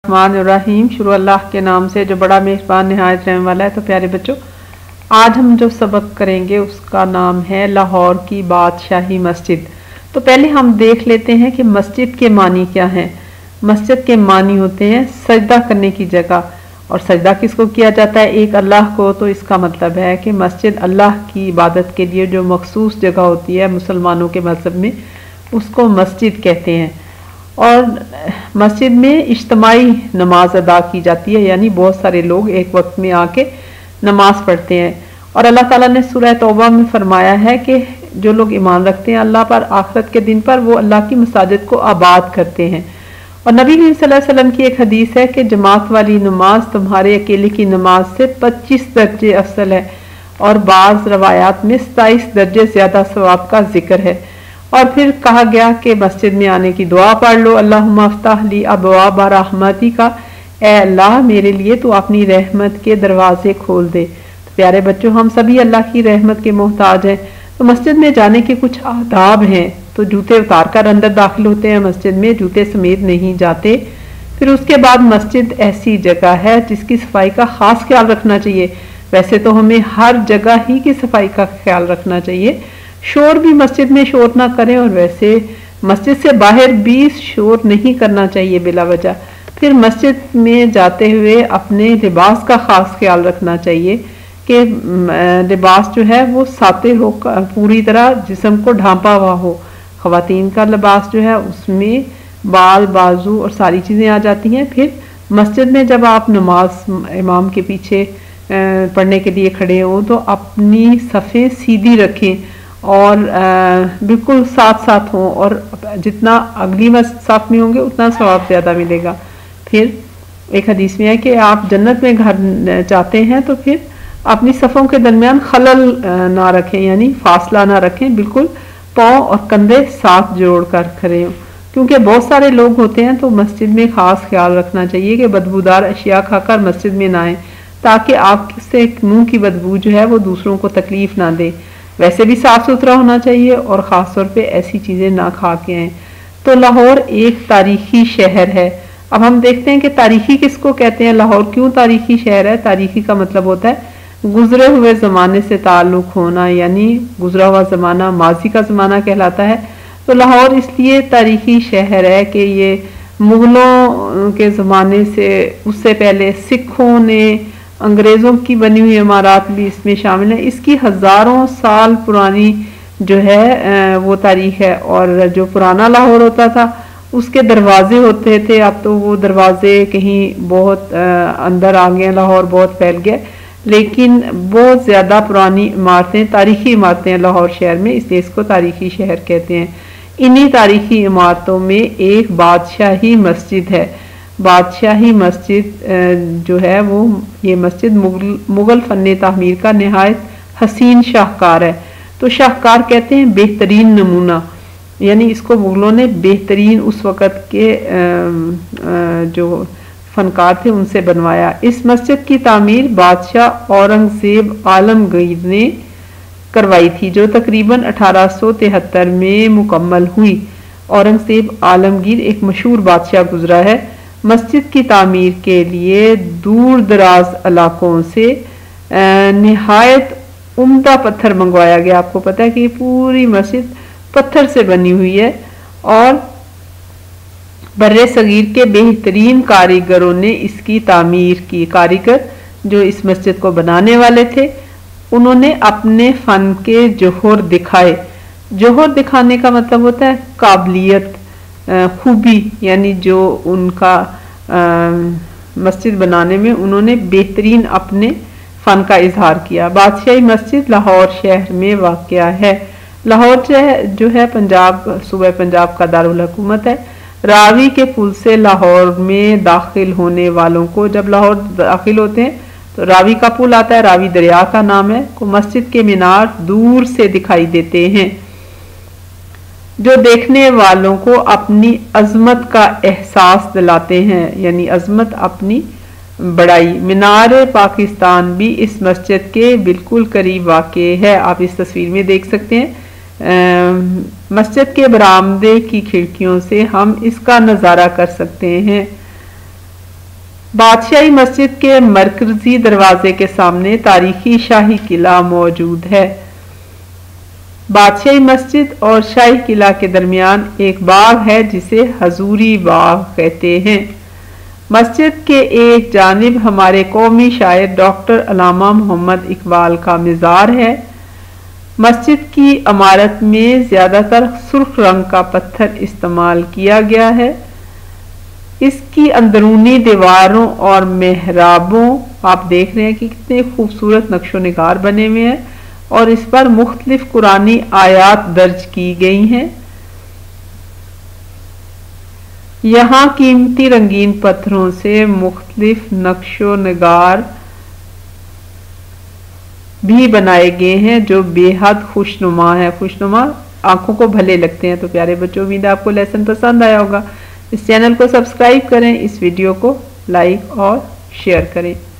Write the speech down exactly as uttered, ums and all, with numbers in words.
الرحمن الرحیم، شروع اللہ کے نام سے جو بڑا مہربان نہایت رحم والا ہے۔ تو پیارے بچوں، آج ہم جو سبق کریں گے اس کا نام ہے لاہور کی بادشاہی مسجد۔ تو پہلے ہم دیکھ لیتے ہیں کہ مسجد کے معنی کیا ہیں۔ مسجد کے معنی ہوتے ہیں سجدہ کرنے کی جگہ، اور سجدہ کس کو کیا جاتا ہے؟ ایک اللہ کو۔ تو اس کا مطلب ہے کہ مسجد اللہ کی عبادت کے لیے جو مخصوص جگہ ہوتی ہے مسلمانوں کے مذہب میں، اس کو مسجد کہتے ہیں۔ اور مسجد میں اجتماعی نماز ادا کی جاتی ہے، یعنی بہت سارے لوگ ایک وقت میں آ کے نماز پڑھتے ہیں۔ اور اللہ تعالیٰ نے سورہ توبہ میں فرمایا ہے کہ جو لوگ ایمان رکھتے ہیں اللہ پر، آخرت کے دن پر، وہ اللہ کی مساجد کو آباد کرتے ہیں۔ اور نبی صلی اللہ علیہ وسلم کی ایک حدیث ہے کہ جماعت والی نماز تمہارے اکیلے کی نماز سے پچیس درجے افضل ہے، اور بعض روایات میں ستائیس درجے زیادہ ثواب کا ذکر ہے۔ اور پھر کہا گیا کہ مسجد میں آنے کی دعا پڑھ لو، اللہم افتح لی ابواب رحمتی کا، اے اللہ میرے لیے تو اپنی رحمت کے دروازے کھول دے۔ تو پیارے بچوں، ہم سبھی اللہ کی رحمت کے محتاج ہیں۔ تو مسجد میں جانے کے کچھ آداب ہیں۔ تو جوتے اتار کر اندر داخل ہوتے ہیں مسجد میں، جوتے سمیت نہیں جاتے۔ پھر اس کے بعد مسجد ایسی جگہ ہے جس کی صفائی کا خاص خیال رکھنا چاہیے۔ ویسے تو ہمیں ہر جگہ ہی کی صفائی کا خیال رکھنا چاہیے، شور بھی مسجد میں شور نہ کریں، اور ویسے مسجد سے باہر بھی شور نہیں کرنا چاہیے بلا وجہ۔ پھر مسجد میں جاتے ہوئے اپنے لباس کا خاص خیال رکھنا چاہیے کہ لباس جو ہے وہ ساتے ہو، پوری طرح جسم کو ڈھانپا ہوا ہو۔ خواتین کا لباس جو ہے اس میں بال، بازو اور ساری چیزیں آ جاتی ہیں۔ پھر مسجد میں جب آپ نماز امام کے پیچھے پڑھنے کے لیے کھڑے ہوں تو اپنی صفیں سیدھی رکھیں اور بالکل ساتھ ساتھ ہوں، اور جتنا اگلی صف میں ہوں گے اتنا ثواب زیادہ ملے گا۔ پھر ایک حدیث میں ہے کہ آپ جنت میں گھر جاتے ہیں تو پھر اپنی صفوں کے درمیان خلل نہ رکھیں، یعنی فاصلہ نہ رکھیں، بالکل پاؤں اور کندھے ساتھ جوڑ کر کھڑے ہوں۔ کیونکہ بہت سارے لوگ ہوتے ہیں تو مسجد میں خاص خیال رکھنا چاہیے کہ بدبودار اشیاء کھا کر مسجد میں نہ آئیں، تاکہ آپ سے منہ کی بدبو جو ہے وہ دوسروں کو تکلیف نہ دے۔ ویسے بھی صاف ستھرا ہونا چاہیے، اور خاص طور پہ ایسی چیزیں نہ کھا کے آئیں۔ تو لاہور ایک تاریخی شہر ہے۔ اب ہم دیکھتے ہیں کہ تاریخی کس کو کہتے ہیں، لاہور کیوں تاریخی شہر ہے۔ تاریخی کا مطلب ہوتا ہے گزرے ہوئے زمانے سے تعلق ہونا، یعنی گزرا ہوا زمانہ ماضی کا زمانہ کہلاتا ہے۔ تو لاہور اس لیے تاریخی شہر ہے کہ یہ مغلوں کے زمانے سے، اس سے پہلے سکھوں نے، انگریزوں کی بنی ہوئی عمارات بھی اس میں شامل ہیں۔ اس کی ہزاروں سال پرانی جو ہے وہ تاریخ ہے۔ اور جو پرانا لاہور ہوتا تھا اس کے دروازے ہوتے تھے، اب تو وہ دروازے کہیں بہت اندر آ گئے، لاہور بہت پھیل گیا، لیکن بہت زیادہ پرانی عمارتیں، تاریخی عمارتیں ہیں لاہور شہر میں، اس لیے اس کو تاریخی شہر کہتے ہیں۔ انہی تاریخی عمارتوں میں ایک بادشاہی مسجد ہے۔ بادشاہی مسجد جو ہے وہ یہ مسجد مغل مغل فن تعمیر کا نہایت حسین شاہکار ہے۔ تو شاہکار کہتے ہیں بہترین نمونہ، یعنی اس کو مغلوں نے بہترین اس وقت کے جو فنکار تھے ان سے بنوایا۔ اس مسجد کی تعمیر بادشاہ اورنگزیب عالمگیر نے کروائی تھی، جو تقریباً اٹھارہ سو تہتر میں مکمل ہوئی۔ اورنگزیب عالمگیر ایک مشہور بادشاہ گزرا ہے۔ مسجد کی تعمیر کے لیے دور دراز علاقوں سے نہایت عمدہ پتھر منگوایا گیا۔ آپ کو پتہ ہے کہ یہ پوری مسجد پتھر سے بنی ہوئی ہے، اور بر صغیر کے بہترین کاریگروں نے اس کی تعمیر کی۔ کاریگر جو اس مسجد کو بنانے والے تھے انہوں نے اپنے فن کے جوہر دکھائے۔ جوہر دکھانے کا مطلب ہوتا ہے قابلیت، خوبی، یعنی جو ان کا مسجد بنانے میں انہوں نے بہترین اپنے فن کا اظہار کیا۔ بادشاہی مسجد لاہور شہر میں واقع ہے۔ لاہور جو ہے پنجاب، صوبہ پنجاب کا دارالحکومت ہے۔ راوی کے پل سے لاہور میں داخل ہونے والوں کو، جب لاہور داخل ہوتے ہیں تو راوی کا پل آتا ہے، راوی دریا کا نام ہے، کو مسجد کے مینار دور سے دکھائی دیتے ہیں، جو دیکھنے والوں کو اپنی عظمت کا احساس دلاتے ہیں، یعنی عظمت، اپنی بڑائی۔ مینار پاکستان بھی اس مسجد کے بالکل قریب واقع ہے، آپ اس تصویر میں دیکھ سکتے ہیں۔ مسجد کے برآمدے کی کھڑکیوں سے ہم اس کا نظارہ کر سکتے ہیں۔ بادشاہی مسجد کے مرکزی دروازے کے سامنے تاریخی شاہی قلعہ موجود ہے۔ بادشاہی مسجد اور شاہی قلعہ کے درمیان ایک باغ ہے جسے حضوری باغ کہتے ہیں۔ مسجد کے ایک جانب ہمارے قومی شاعر ڈاکٹر علامہ محمد اقبال کا مزار ہے۔ مسجد کی عمارت میں زیادہ تر سرخ رنگ کا پتھر استعمال کیا گیا ہے۔ اس کی اندرونی دیواروں اور محرابوں آپ دیکھ رہے ہیں کہ کتنے خوبصورت نقش و نگار بنے ہوئے ہیں اور اس پر مختلف قرآنی آیات درج کی گئی ہیں۔ یہاں قیمتی رنگین پتھروں سے مختلف نقش و نگار بھی بنائے گئے ہیں جو بے حد خوشنما ہے خوشنما آنکھوں کو بھلے لگتے ہیں۔ تو پیارے بچوں، امید ہے آپ کو لیسن پسند آیا ہوگا۔ اس چینل کو سبسکرائب کریں، اس ویڈیو کو لائک اور شیئر کریں۔